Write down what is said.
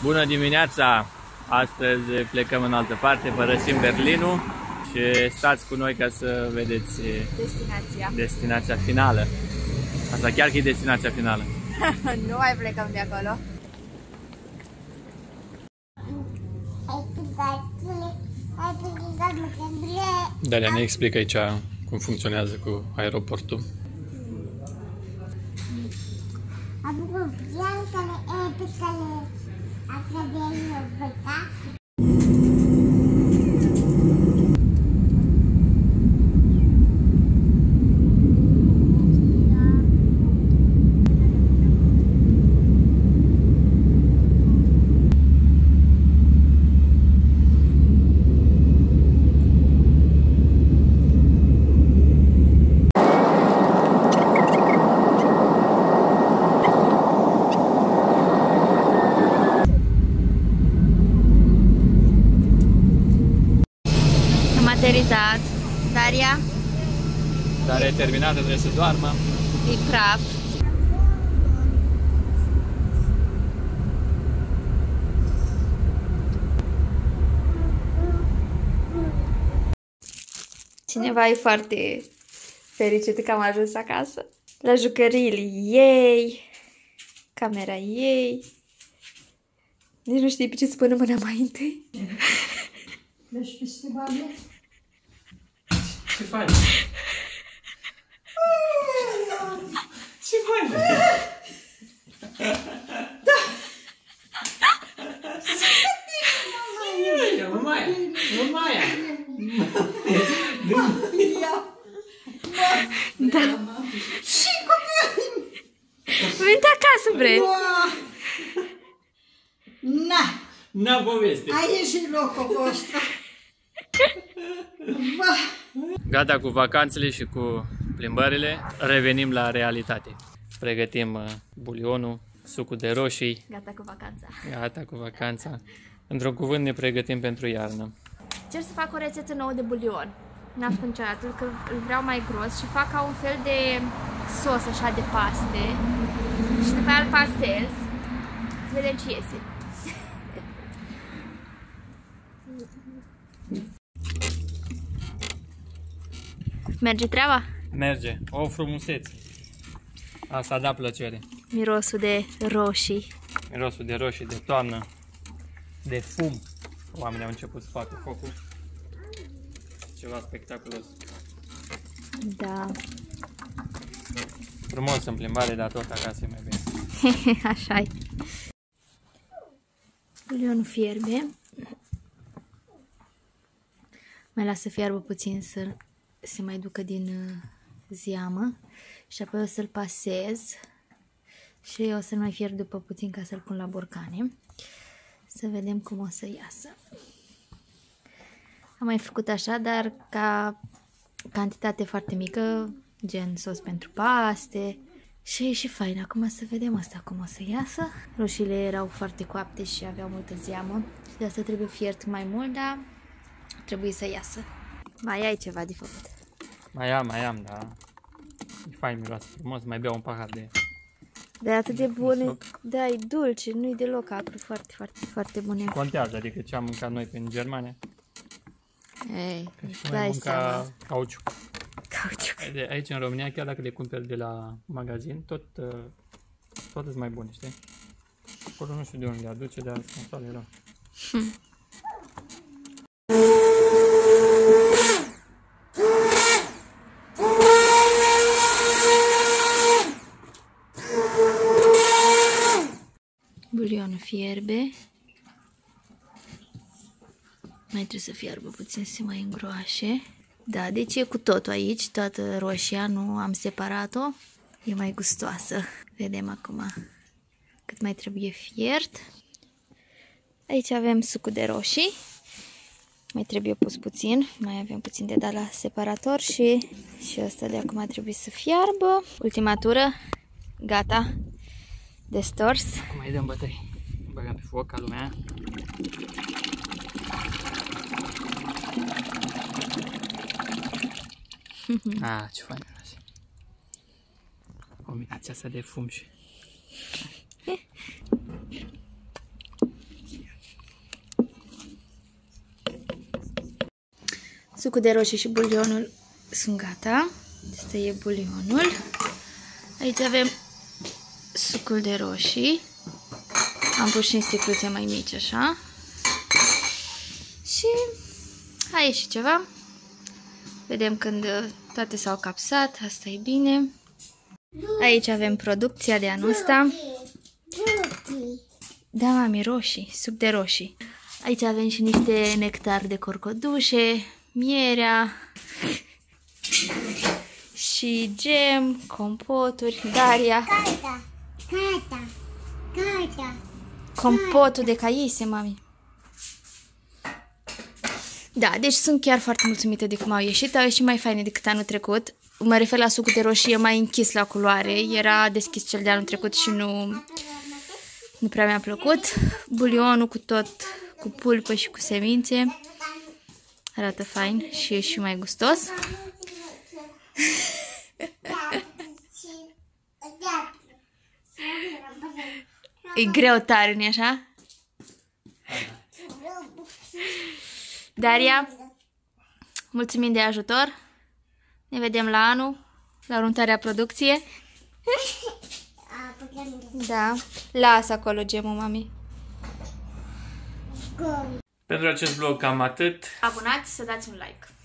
Bună dimineața! Astăzi plecăm în altă parte, părăsim Berlinul și stați cu noi ca să vedeți destinația finală. Asta chiar că e destinația finală. Nu mai plecăm de acolo. Dalia ne explică aici cum funcționează cu aeroportul. Aterizat. Daria? Daria e terminată, trebuie să doarmă. E praf. Cineva e foarte fericit că am ajuns acasă. La jucăriile ei, camera ei. Nici nu știi pe ce să pună mâna mai întâi. Deci festivale? Ce faci? Ce faci? Da! Mamaia! Da. Și copii! Vinte acasă, bre! Na! N-a poveste! Aici e locul vostru! Gata cu vacanțele și cu plimbările, revenim la realitate. Pregătim bulionul, sucul de roșii. Gata cu vacanța. Gata cu vacanța. Într-un cuvânt ne pregătim pentru iarnă. Încerc să fac o rețetă nouă de bulion. N-am făcut niciodată, că îl vreau mai gros și fac ca un fel de sos așa de paste. Și după aia îl pasez. Să vedem ce iese. Merge treaba? Merge. O frumusețe. Asta da plăcere. Mirosul de roșii. Mirosul de roșii de toamnă. De fum. Oamenii au început să facă focul. Ceva spectaculos. Da. Frumos în plimbare, dar tot acasă e mai bine. Așa-i. Bulionul fierbe. Mai las să fiarbă puțin să se mai ducă din zeamă. Și apoi o să-l pasez. Și o să-l mai fierb după puțin ca să-l pun la borcane. Să vedem cum o să iasă. Am mai făcut așa, dar ca cantitate foarte mică, gen sos pentru paste. Și e și fain. Acum să vedem asta cum o să iasă. Roșiile erau foarte coapte și aveau multă zeamă. Și de asta trebuie fiert mai mult, dar trebuie să iasă. Mai ai ceva de făcut. Mai am, da. E fain, miroase frumos, mai beau un pahar de... Dar atât de bune, da, e dulce, nu-i deloc acru, foarte, foarte, foarte bune. Contează, adică ce am mâncat noi prin Germania. Ei, și noi mânca cauciuc. Cauciuc. Aici în România, chiar dacă le cumperi de la magazin, tot sunt mai bune, știi? Acolo nu știu de unde le aduce, dar sunt toate rău. Bulionul fierbe. Mai trebuie să fiarbă puțin să se mai îngroașe. Da, deci e cu totul aici, toată roșia, nu am separat-o. E mai gustoasă. Vedem acum cât mai trebuie fiert. Aici avem sucul de roșii. Mai trebuie pus puțin. Mai avem puțin de dat la separator și ăsta de acum trebuie să fiarbă. Ultima tură. Gata. De stors. Acum îi dăm bătăi. Băgăm pe foc ca lumea. Ce fain miroase. Combinația asta de fum și... Sucul de roșii și bulionul sunt gata. Asta e bulionul. Aici avem sucul de roșii. Am pus și în sticluțe mai mici, așa. Și a ieșit ceva. Vedem când toate s-au capsat. Asta e bine. Aici avem producția de anul ăsta. Da, mami, roșii, suc de roșii. Aici avem și niște nectar de corcodușe, mierea și gem, compoturi. Daria. Compotul de caise, mami. Da, deci sunt chiar foarte mulțumită de cum au ieșit. Au ieșit mai faine decât anul trecut. Mă refer la sucul de roșie mai închis la culoare. Era deschis cel de anul trecut și nu prea mi-a plăcut. Bulionul cu pulpă și cu semințe. Arată fain și e și mai gustos. E greu tare, nu-i așa? Daria, mulțumim de ajutor. Ne vedem la anul, la următoarea producție. Da, lasă acolo gemul, mami. Pentru acest vlog cam atât. Abonați să dați un like.